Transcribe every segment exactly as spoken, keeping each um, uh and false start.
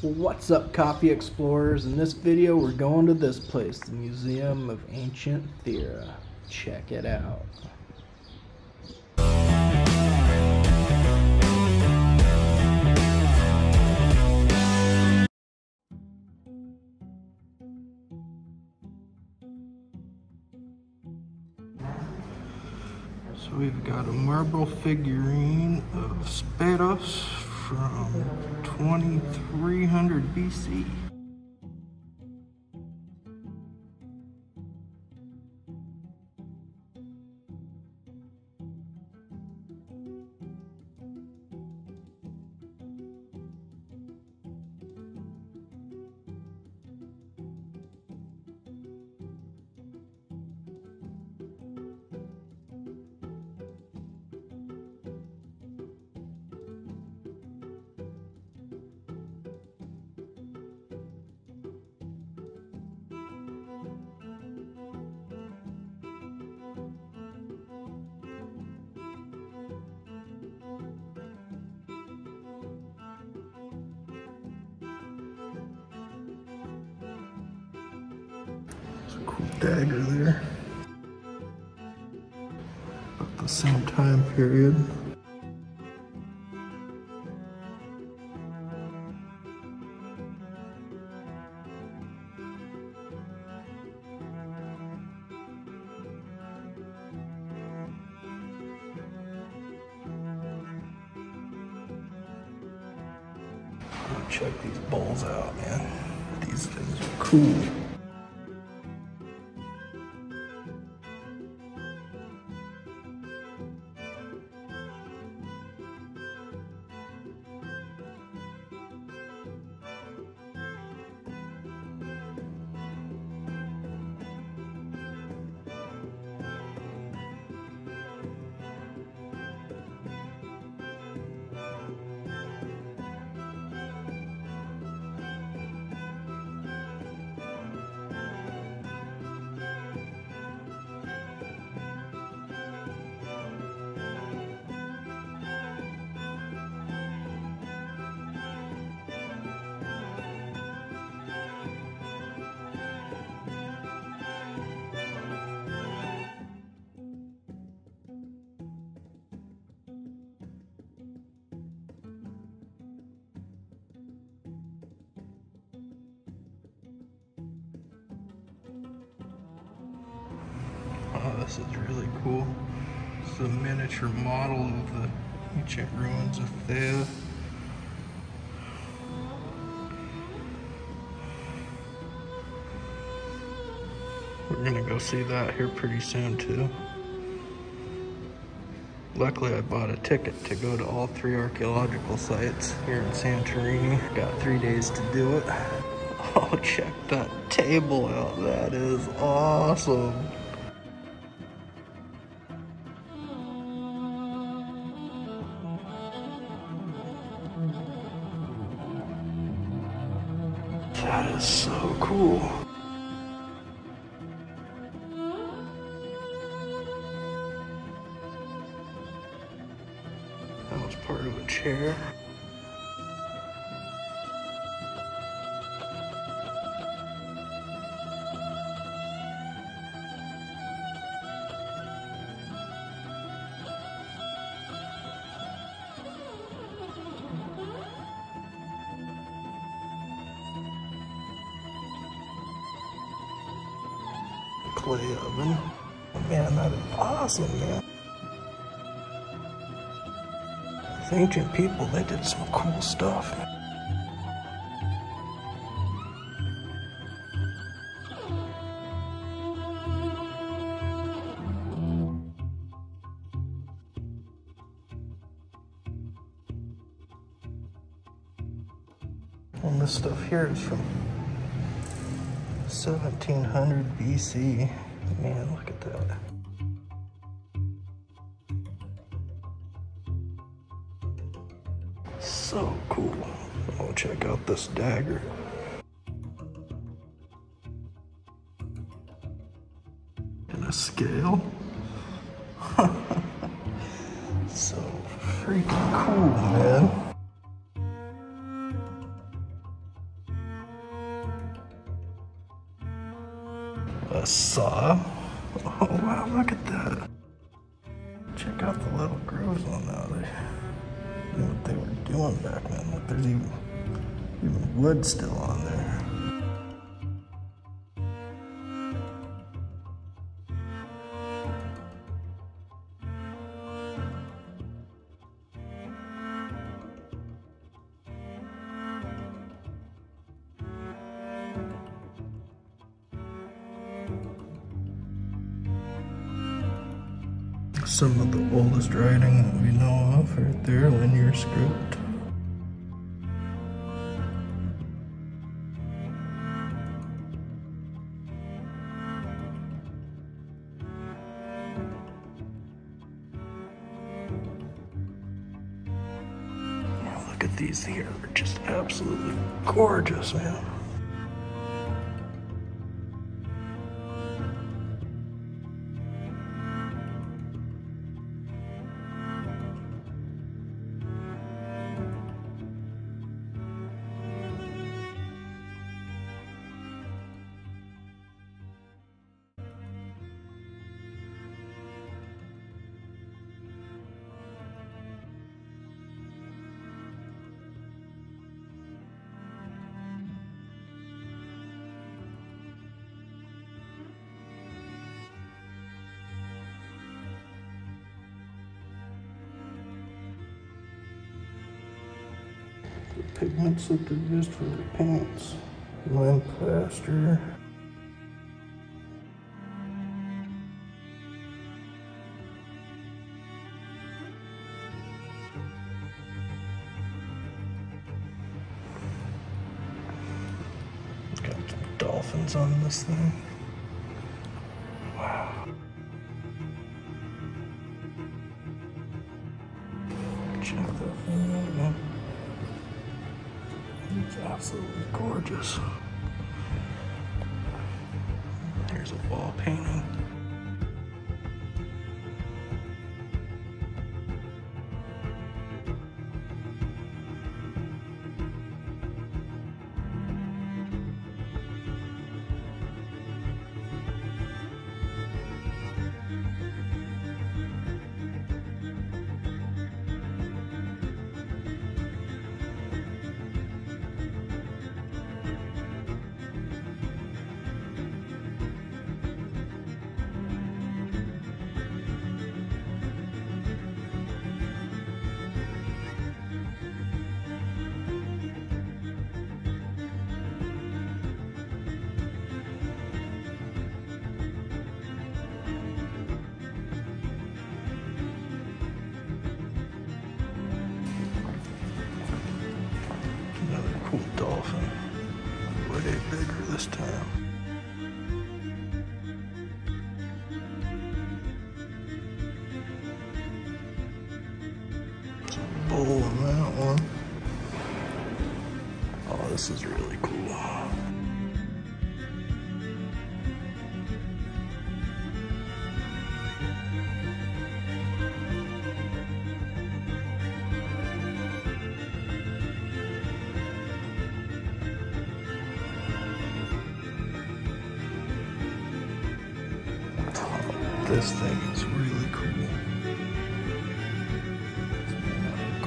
What's up, coffee explorers? In this video we're going to this place, the Museum of Ancient Thera. Check it out. So we've got a marble figurine of Spados from twenty-three hundred B C. Cool dagger there. About the same time period. Check these bowls out, man. These things are cool. Oh, this is really cool. It's a miniature model of the ancient ruins of Thera. We're gonna go see that here pretty soon too. Luckily I bought a ticket to go to all three archaeological sites here in Santorini. Got three days to do it. Oh, check that table out. That is awesome. That is so cool. That was part of a chair. Clay oven. Man, that is awesome, man. These ancient people, they did some cool stuff. And this stuff here is from seventeen hundred B C. Man, look at that. So cool. Oh, check out this dagger. And a scale. So freaking cool, man. a saw. Oh wow, look at that. Check out the little grooves on that. They knew what they were doing back then. Look, there's even, even wood still on there. Some of the oldest writing that we know of right there, linear script. Oh, look at these here, they're just absolutely gorgeous, man. The pigments that they used for the paints. Lime plaster. Got some dolphins on this thing. Wow. Check that thing out, man. It's absolutely gorgeous. Here's a wall painting. Cool dolphin. Way bigger this time. There's a bowl on that one. Oh, this is really cool. This thing is really cool. It's made out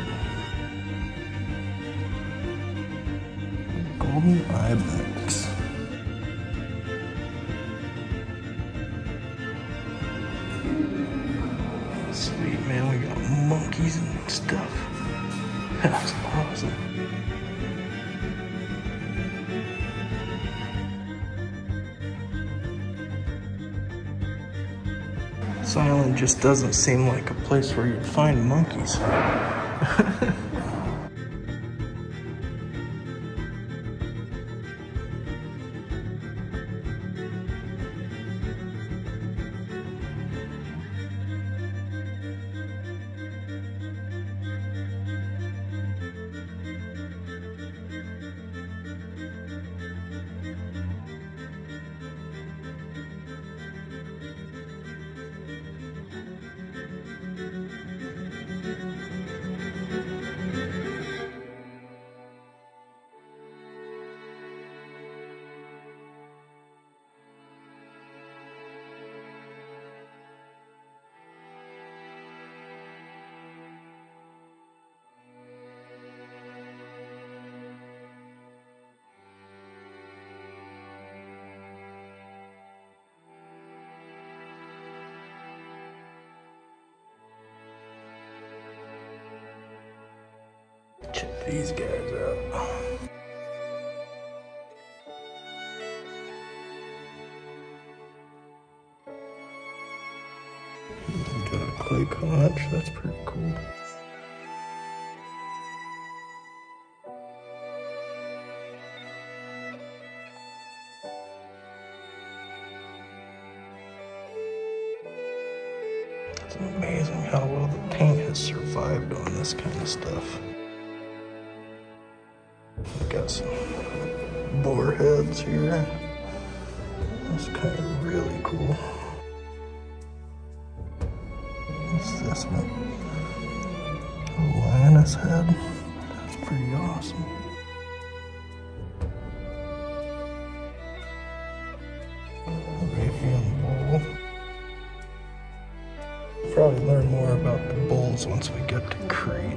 of gold. Golden ibex. Sweet, man, we got monkeys and stuff. That's awesome. This island just doesn't seem like a place where you'd find monkeys. these guys out. Got a clay conch, that's pretty cool. It's amazing how well the paint has survived on this kind of stuff. We've got some boar heads here. That's kind of really cool. What's this one? A lioness head. That's pretty awesome. Arabian bull. Probably learn more about the bulls once we get to Crete.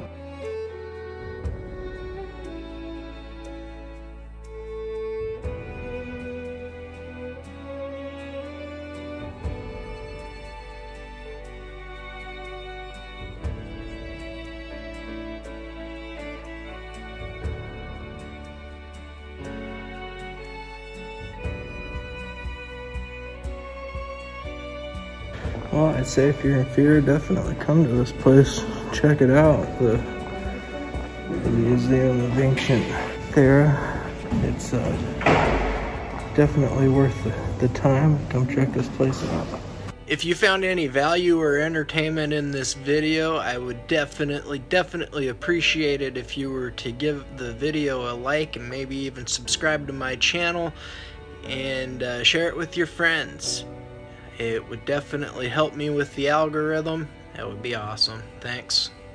Well, I'd say if you're in fear, definitely come to this place. Check it out. The, the Museum of Ancient Thera. It's uh, definitely worth the, the time. Come check this place out. If you found any value or entertainment in this video, I would definitely, definitely appreciate it if you were to give the video a like and maybe even subscribe to my channel and uh, share it with your friends. It would definitely help me with the algorithm. That would be awesome. Thanks.